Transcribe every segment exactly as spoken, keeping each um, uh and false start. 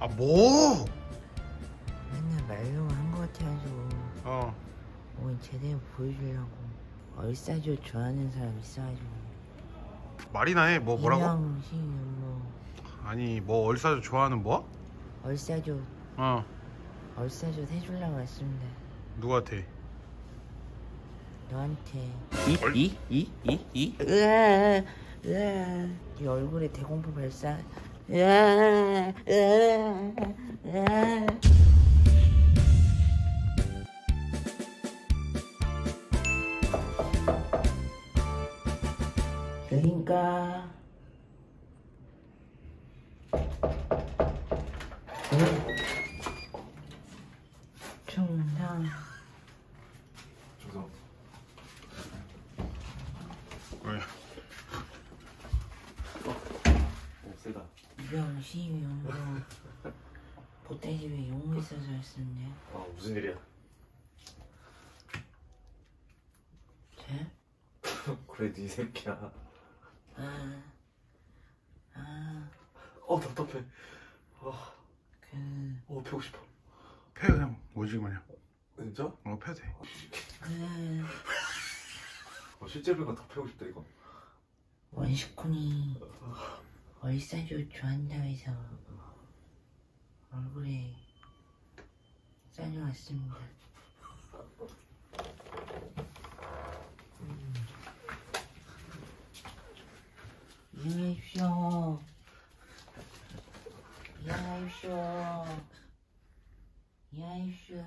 아 뭐? 맨날 말로만 한 것 같아가지고 어. 오늘 제대로 보여주려고. 얼싸조 좋아하는 사람 있어가지고. 말이나 해. 뭐 뭐라고? 이명식 뭐 아니 뭐 얼싸조 좋아하는 뭐? 얼싸조 어. 얼싸조 해주려고 왔습니다. 누구한테? 너한테. 얼- 이? 이? 이? 이? 으아 으아 네 얼굴에 대공포 발사. 으아 으아 으아. 그러니까 충상 조성. 왜? 오 세다. 이병시 용으로 보태집에 용무 있어서 왔었네. 아 무슨 일이야? 돼? 그래 네 새끼야. 아, 아, 어 답답해. 아, 그, 어 배고 싶어. 패 그냥 오지 그냥. 진짜? 어 패도 돼. 그, 어, 실제 배가 더 패고 싶다 이거. 원식군이 얼싸조 좋아한다고 해서 얼굴에 싸줘왔습니다. 이해하십시오. 이해하십시오. 이해하십시오.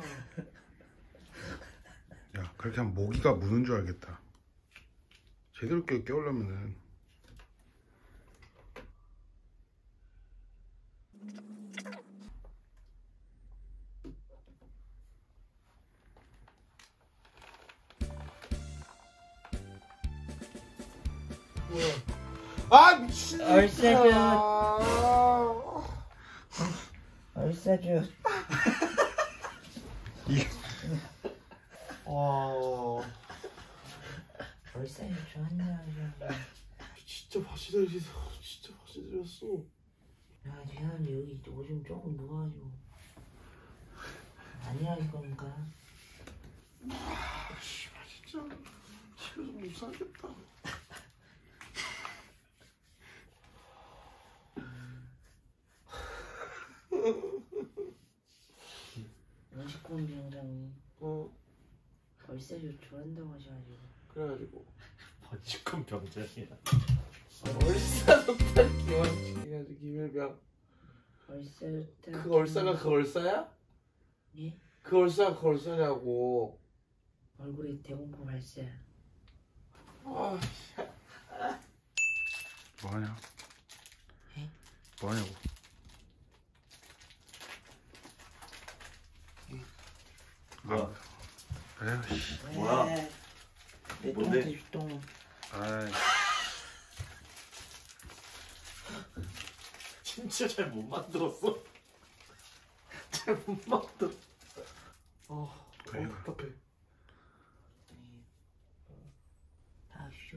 야 그렇게 하면 모기가 무는 줄 알겠다. 제대로 깨 깨우려면은. 아 미친. 얼싸조. 얼싸조. 이 와 얼싸조 좋아한다고 하셔서. 진짜 바시들이서 진짜 바시들이었어. 야, 죄송한데 여기 오줌 조금 묵어가지고 아니라실 겁니까? 아 씨발 진짜 집에서 못 살겠다. 원식군 위원장이 어 얼싸조 좋아한다고 하셔가지고. 그래가지고 번식군 병장이야. 얼싸 좋다 기왕치기가지고 김일병. 얼싸조 딱. 그 얼싸가 그 얼싸야? 예? 그 얼싸가 그 얼싸냐고. 얼굴에 대공포 발사. 아 뭐하냐? 예? 뭐하냐고? 뭐야? 그래. 씨. 뭐야? 내 뭔데? 똥 똥. 아이. 진짜 잘 못 만들었어. 잘 못 만들어. 아 그래. 어, 답답해. 다 쉬어.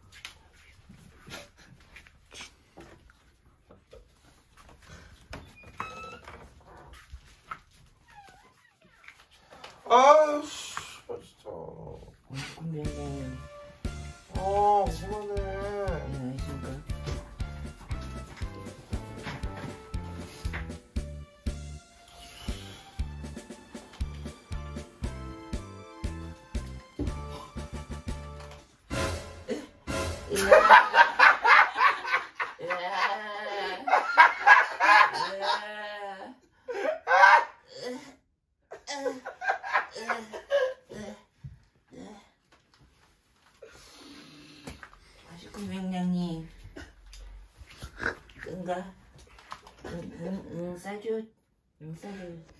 아씨 진짜. 원식군 위원장님. 아 그만해. 예, 아십니까? 원식군 위원장님. 끈가? 응, 응, 응, 싸줘. 응, 싸줘.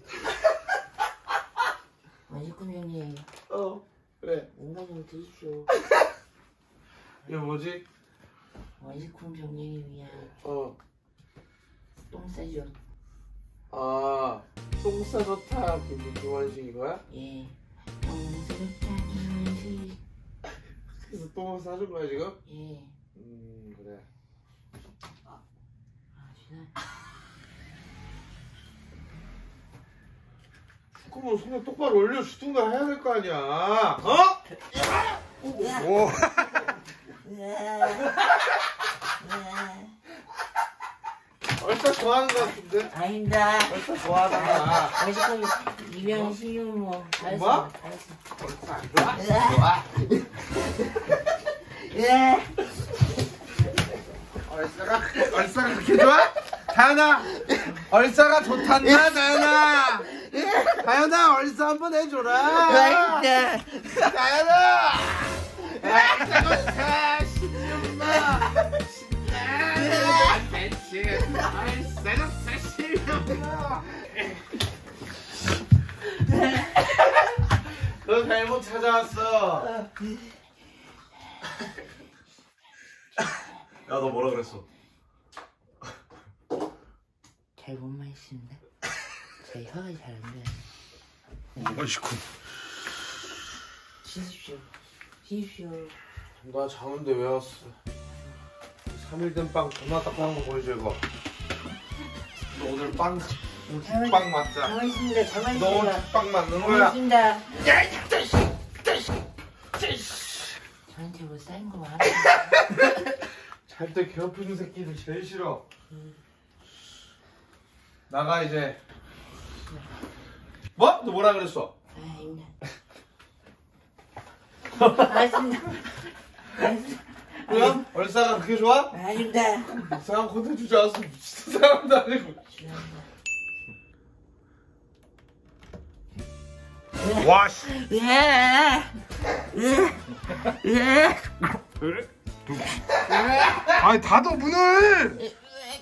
원식군 위원장님. 어 그래. 응가 좀 드십시오. 이게 뭐지? 원식군 병장을 위한 어. 똥 싸줘. 아, 똥싸 좋다. 김원식 이거야? 예. 똥싸줬다 김원식. 그래서 똥을 싸준 거야 지금? 예. 음 그래. 아, 진짜. 거면 손에 똑바로 올려주든가 해야 될 거 아니야. 어? 오. 얼싸 좋아하는 거 같은데? 아닙니다. 얼싸 좋아하잖아. 어쨌든 이병 신용 뭐 알았어. 뭐? 알았어. 얼싸 안 좋아? 좋아. 예. 얼싸가 그렇게, 얼싸가 그렇게 좋아? 다현아! 얼싸가 좋단다, 다현아! 다현아, 얼싸 한번 해줘라! 아닙니다. 다현아! 얼싸가 십육만! 십육만! 대체 얼싸가 십육만! 너 잘못 찾아왔어. 야 너 뭐라 그랬어? 잘못만 했습니다. 제 혀가 잘 안 돼. 어이구. 쉬십시오. 쉬십시오. 나 자는데 왜 왔어? 삼 일 된 빵 존나 딱딱한 거 보이죠 이거? 너 오늘 빵, 잘 빵 맞자. 가만히 있습니다. 가만히 너 오늘 있습니다. 빵 맞는 가만히 거야? 있습니다. 저한테 뭐 쌓인 거 많아. 잘 때 괴롭히는 새끼들 제일 싫어. 나가 이제. 뭐? 너 뭐라 그랬어? 아닙니다. 알겠습니다. 알겠습니다. 그럼? 얼싸가 그렇게 좋아? 아닙니다. 이상한 콘텐츠 줄 알았어. 미친 사람도 아니고. 와 씨. 예. 예. 아니 닫아 문을.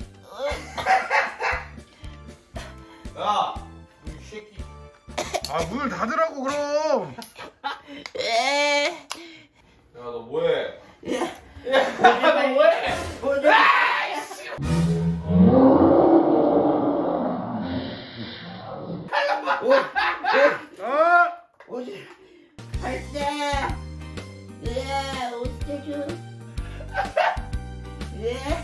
야! 이 새끼. 아 문을 닫으라고 그럼. 예. 야, 너 뭐해? 아. 어디 갈때 예, 어디 주 예.